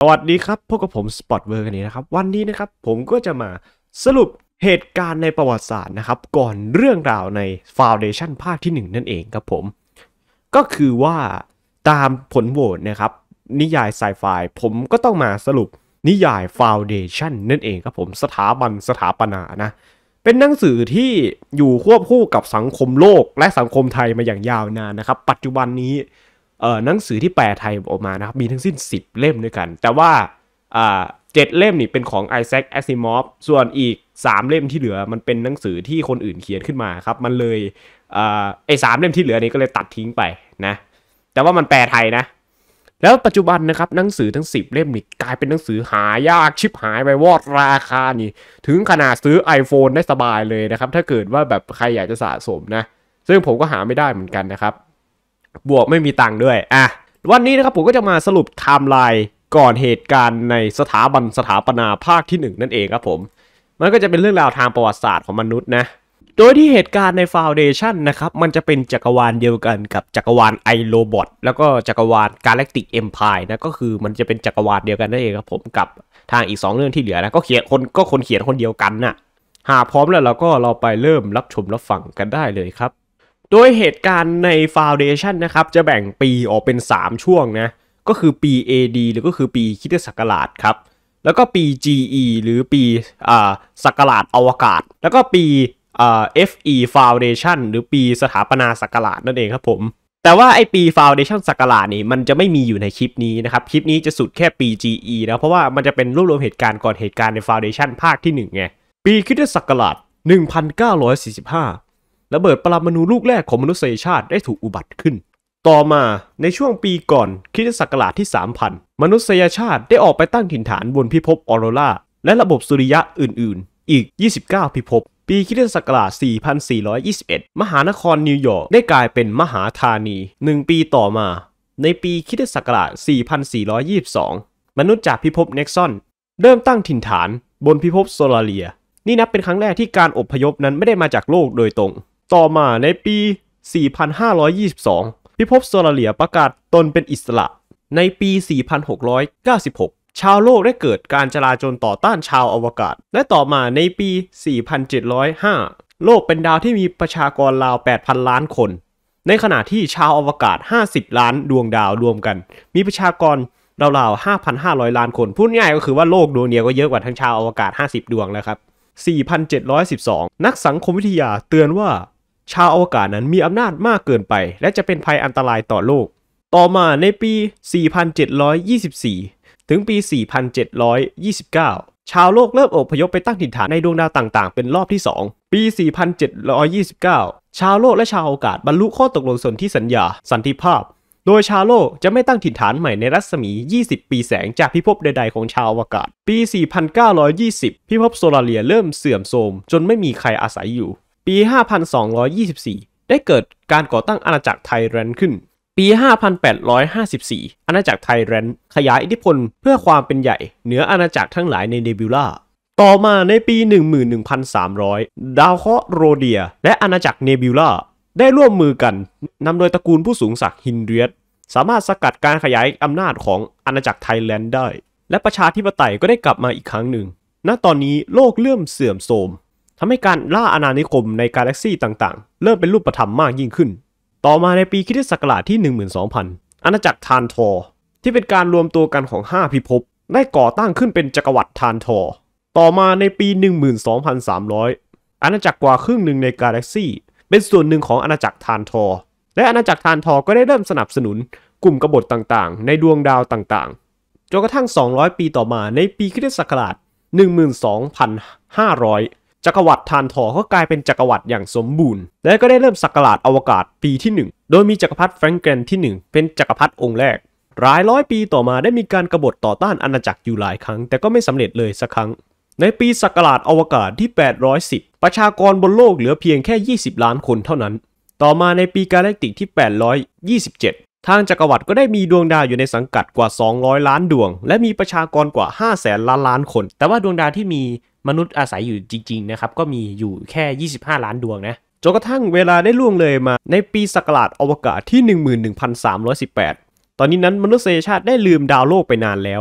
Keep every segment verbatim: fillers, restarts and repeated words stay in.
วัสดีครับพวกกับผมสปอตเวอร์กันนี้นะครับวันนี้นะครับผมก็จะมาสรุปเหตุการณ์ในประวัติศาสตร์นะครับก่อนเรื่องราวใน Foundation ภาคที่หนึ่งนั่นเองครับผมก็คือว่าตามผลโหวตนะครับนิยายไซไฟผมก็ต้องมาสรุปนิยาย Foundation นั่นเองครับผมสถาบันสถาปนานะเป็นหนังสือที่อยู่ควบคู่กับสังคมโลกและสังคมไทยมาอย่างยาวนานนะครับปัจจุบันนี้เอ่อหนังสือที่แปลไทยออกมานะครับมีทั้งสิ้นสิบเล่มด้วยกันแต่ว่าอ่าเจ็ดเล่มนี่เป็นของไอแซค แอซิมอฟส่วนอีกสามเล่มที่เหลือมันเป็นหนังสือที่คนอื่นเขียนขึ้นมาครับมันเลยอ่าไอ้สามเล่มที่เหลือนี่ก็เลยตัดทิ้งไปนะแต่ว่ามันแปลไทยนะแล้วปัจจุบันนะครับหนังสือทั้งสิบเล่มนี่กลายเป็นหนังสือหายากชิบหายไปวอดราคานี่ถึงขนาดซื้อ iPhone ได้สบายเลยนะครับถ้าเกิดว่าแบบใครอยากจะสะสมนะซึ่งผมก็หาไม่ได้เหมือนกันนะครับบวกไม่มีตังค์ด้วยอ่ะวันนี้นะครับผมก็จะมาสรุปไทม์ไลน์ก่อนเหตุการณ์ในสถาบันสถาปนาภาคที่หนึ่งนั่นเองครับผมมันก็จะเป็นเรื่องราวทางประวัติศาสตร์ของมนุษย์นะโดยที่เหตุการณ์ใน Foundation นะครับมันจะเป็นจักรวาลเดียวกันกับจักรวาล iRobot แล้วก็จักรวาล Galactic Empire นะก็คือมันจะเป็นจักรวาลเดียวกันนั่นเองครับผมกับทางอีกสองเรื่องที่เหลือนะก็เขียนคนก็คนเขียนคนเดียวกันน่ะหากพร้อมแล้วเราก็เราไปเริ่มรับชมรับฟังกันได้เลยครับโดยเหตุการณ์ใน Foundation นะครับจะแบ่งปีออกเป็นสามช่วงนะก็คือปี เอ ดี หรือก็คือปีคริสตศักราชครับแล้วก็ปี จี อี หรือปีอ่าศักราชอวกาศแล้วก็ปีอ่า เอฟ อี Foundation หรือปีสถาปนาศักราชนั่นเองครับผมแต่ว่าไอปี Foundation ศักราชนี่มันจะไม่มีอยู่ในคลิปนี้นะครับคลิปนี้จะสุดแค่ปี จี อี นะเพราะว่ามันจะเป็นรวบรวมเหตุการณ์ก่อนเหตุการณ์ใน Foundation ภาคที่หนึ่งไงปีคริสตศักราชหนึ่งพันเก้าร้อยสี่สิบห้าระเบิดปรมาณูลูกแรกของมนุษยชาติได้ถูกอุบัติขึ้นต่อมาในช่วงปีก่อนคริสตศักราชที่ สามพัน มนุษยชาติได้ออกไปตั้งถิ่นฐานบนพิภพออโรราและระบบสุริยะอื่นๆอีกยี่สิบเก้าพิภพปีคริสตศักราช สี่พันสี่ร้อยยี่สิบเอ็ด มหานครนิวยอร์กได้กลายเป็นมหาธานีหนึ่งปีต่อมาในปีคริสตศักราช สี่พันสี่ร้อยยี่สิบสอง มนุษย์จากพิภพเน็กซอนเริ่มตั้งถิ่นฐานบนพิภพโซลาเรียนี่นับเป็นครั้งแรกที่การอพยพนั้นไม่ได้มาจากโลกโดยตรงต่อมาในปี สี่พันห้าร้อยยี่สิบสอง พิภพโซลาเรียประกาศตนเป็นอิสระในปี สี่พันหกร้อยเก้าสิบหก ชาวโลกได้เกิดการจลาจลต่อต้านชาวอวกาศและต่อมาในปี สี่พันเจ็ดร้อยห้า โลกเป็นดาวที่มีประชากรราว แปดพัน ล้านคนในขณะที่ชาวอวกาศ ห้าสิบ ล้านดวงดาวรวมกันมีประชากรราวๆ ห้าพันห้าร้อย ล้านคนพูดง่ายก็คือว่าโลกดวงเดียวก็เยอะกว่าทั้งชาวอวกาศ ห้าสิบ ดวงแล้วครับ สี่พันเจ็ดร้อยสิบสอง นักสังคมวิทยาเตือนว่าชาวอวกาศนั้นมีอำนาจมากเกินไปและจะเป็นภัยอันตรายต่อโลกต่อมาในปี สี่พันเจ็ดร้อยยี่สิบสี่ ถึงปี สี่พันเจ็ดร้อยยี่สิบเก้า ชาวโลกเริ่มอพยพไปตั้งถิ่นฐานในดวงดาวต่างๆเป็นรอบที่ สอง ปี สี่พันเจ็ดร้อยยี่สิบเก้า ชาวโลกและชาวอวกาศบรรลุข้อตกลงสนธิสัญญาสันติภาพโดยชาวโลกจะไม่ตั้งถิ่นฐานใหม่ในรัศมี ยี่สิบ ปีแสงจากพิภพใดๆของชาวอวกาศปี สี่พันเก้าร้อยยี่สิบ พิภพโซลาเรียเริ่มเสื่อมโทรมจนไม่มีใครอาศัยอยู่ปี ห้าพันสองร้อยยี่สิบสี่ ได้เกิดการก่อตั้งอาณาจักรไทแรนขึ้นปี ห้าพันแปดร้อยห้าสิบสี่ อาณาจักรไทแรนขยายอิทธิพลเพื่อความเป็นใหญ่เหนืออาณาจักรทั้งหลายในเนบิวลาต่อมาในปี หนึ่งหมื่นหนึ่งพันสามร้อย ดาวเคราะห์โรเดียและอาณาจักรเนบิวลาได้ร่วมมือกันนำโดยตระกูลผู้สูงศักดิ์ฮินเรียสสามารถสกัดการขยายอำนาจของอาณาจักรไทแลนด์ได้และประชาธิปไตยก็ได้กลับมาอีกครั้งหนึ่งณตอนนี้โลกเริ่มเสื่อมโทรมทำให้การล่าอาณานิคมในกาแล็กซี่ต่างๆเริ่มเป็นรูปธรรมมากยิ่งขึ้นต่อมาในปีคริสตศักราชที่ หนึ่งหมื่นสองพัน อาณาจักรทานทอร์ที่เป็นการรวมตัวกันของห้าพิภพได้ก่อตั้งขึ้นเป็นจักรวรรดิทานทอร์ต่อมาในปี หนึ่งหมื่นสองพันสามร้อย อาณาจักรกว่าครึ่งหนึ่งในกาแล็กซี่เป็นส่วนหนึ่งของอาณาจักรทานทอร์และอาณาจักรทานทอร์ก็ได้เริ่มสนับสนุนกลุ่มกบฏต่างๆในดวงดาวต่างๆจนกระทั่งสองร้อยปีต่อมาในปีคริสตศักราช หนึ่งหมื่นสองพันห้าร้อย จักรวรรดิทานทอร์ก็กลายเป็นจักรวรรดิอย่างสมบูรณ์และก็ได้เริ่มศักราชอวกาศปีที่หนึ่งโดยมีจักรพรรดิแฟรงเกนที่หนึ่งเป็นจักรพรรดิองค์แรกหลายร้อยปีต่อมาได้มีการกบฏต่อต้านอาณาจักรอยู่หลายครั้งแต่ก็ไม่สำเร็จเลยสักครั้งในปีศักราชอวกาศที่แปดร้อยสิบประชากรบนโลกเหลือเพียงแค่ยี่สิบล้านคนเท่านั้นต่อมาในปีกาแล็กติกที่แปดร้อยยี่สิบเจ็ดทางจักรวรรดิก็ได้มีดวงดาวอยู่ในสังกัดกว่าสองร้อยล้านดวงและมีประชากรกว่าห้าแสนล้านล้านคนแต่ว่าดวงดาวที่มีมนุษย์อาศัยอยู่จริงๆนะครับก็มีอยู่แค่ยี่สิบห้าล้านดวงนะจนกระทั่งเวลาได้ล่วงเลยมาในปีศักราชอวกาศที่ หนึ่งหมื่นหนึ่งพันสามร้อยสิบแปด ตอนนี้นั้นมนุษยชาติได้ลืมดาวโลกไปนานแล้ว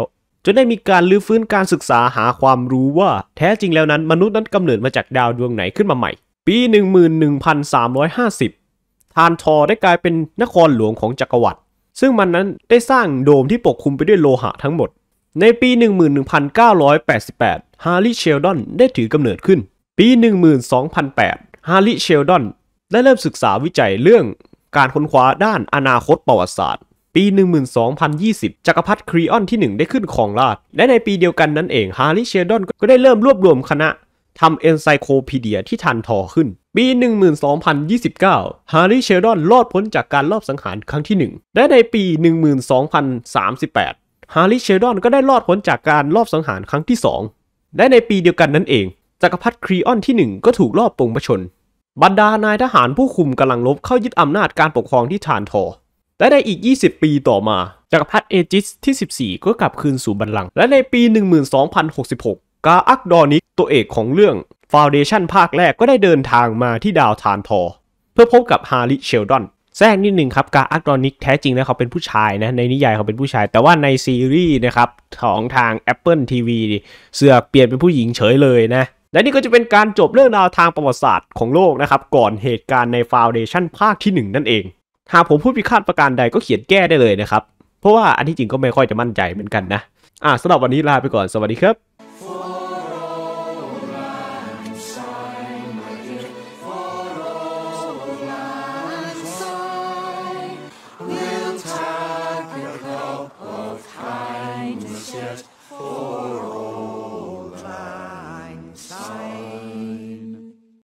จนได้มีการลื้อฟื้นการศึกษาหาความรู้ว่าแท้จริงแล้วนั้นมนุษย์นั้นกำเนิดมาจากดาวดวงไหนขึ้นมาใหม่ปี หนึ่งหมื่นหนึ่งพันสามร้อยห้าสิบ ทานทอร์ได้กลายเป็นนครหลวงของจักรวรรดิซึ่งมันนั้นได้สร้างโดมที่ปกคลุมไปด้วยโลหะทั้งหมดในปี หนึ่งหมื่นหนึ่งพันเก้าร้อยแปดสิบแปด ฮาร์ลีย์ เชลดอนได้ถือกำเนิดขึ้นปี หนึ่งหมื่นสองพันแปด ฮาร์ลีย์ เชลดอนได้เริ่มศึกษาวิจัยเรื่องการค้นคว้าด้านอนาคตประวัติศาสตร์ปี หนึ่งหมื่นสองพันยี่สิบ จักรพรรดิครีออนที่หนึ่งได้ขึ้นครองราชย์และในปีเดียวกันนั้นเองฮาร์ลีย์ เชลดอนก็ได้เริ่มรวบรวมคณะทำเอนไซโคพีเดียที่ทันทอขึ้นปี หนึ่งหมื่นสองพันยี่สิบเก้า ฮาร์ลีย์ เชลดอนรอดพ้นจากการลอบสังหารครั้งที่หนึ่งและในปี หนึ่งหมื่นสองพันสามสิบแปด ฮาร์ลีย์ เชลดอนก็ได้รอดพ้นจากการลอบสังหารครั้งที่สองและในปีเดียวกันนั้นเองจักรพรรดิครีออนที่หนึ่งก็ถูกลอบปลงพระชนบรรดานายทหารผู้คุมกำลังรบเข้ายึดอำนาจการปกครองที่ทานทอและในอีกยี่สิบปีต่อมาจักรพรรดิเอจิสที่สิบสี่ก็กลับคืนสู่บัลลังก์และในปี หนึ่งหมื่นสองพันหกสิบหก กาอักดอนิกตัวเอกของเรื่องฟาวเดชั่นภาคแรกก็ได้เดินทางมาที่ดาวทานทอเพื่อพบกับฮาร์ลีย์ เชลดอนแทรกนิดนึงครับกาอักดอนิกแท้จริงแล้วเขาเป็นผู้ชายนะในนิยายเขาเป็นผู้ชายแต่ว่าในซีรีส์นะครับของทาง Apple ที วี เสือกเปลี่ยนเป็นผู้หญิงเฉยเลยนะและนี่ก็จะเป็นการจบเรื่องราวทางประวัติศาสตร์ของโลกนะครับก่อนเหตุการณ์ใน Foundation ภาคที่หนึ่งนั่นเองหากผมพูดผิดพลาดประการใดก็เขียนแก้ได้เลยนะครับเพราะว่าอันที่จริงก็ไม่ค่อยจะมั่นใจเหมือนกันนะอ่ะสำหรับวันนี้ลาไปก่อนสวัสดีครับ